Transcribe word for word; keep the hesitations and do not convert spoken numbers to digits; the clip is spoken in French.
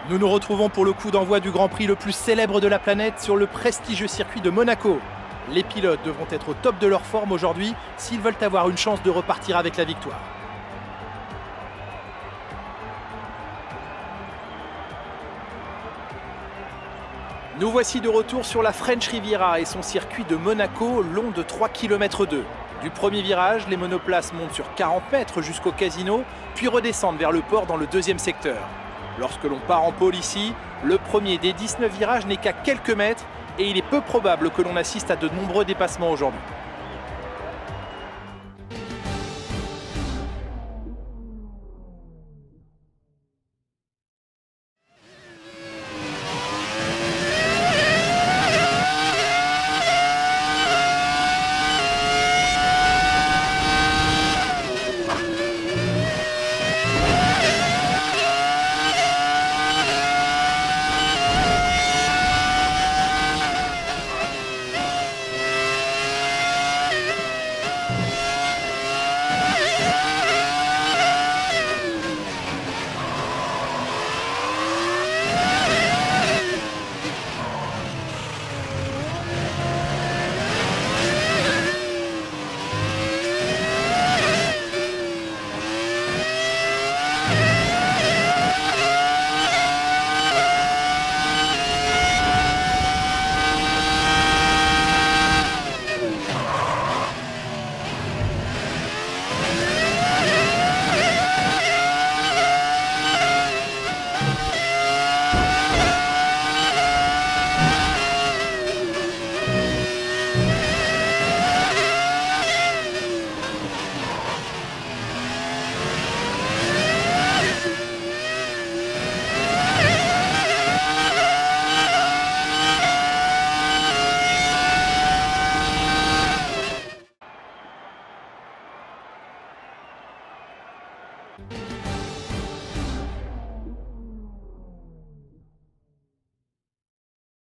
Nous nous retrouvons pour le coup d'envoi du Grand Prix le plus célèbre de la planète sur le prestigieux circuit de Monaco. Les pilotes devront être au top de leur forme aujourd'hui s'ils veulent avoir une chance de repartir avec la victoire. Nous voici de retour sur la French Riviera et son circuit de Monaco long de trois virgule deux kilomètres. Du premier virage, les monoplaces montent sur quarante mètres jusqu'au casino, puis redescendent vers le port dans le deuxième secteur. Lorsque l'on part en pôle ici, le premier des dix-neuf virages n'est qu'à quelques mètres et il est peu probable que l'on assiste à de nombreux dépassements aujourd'hui.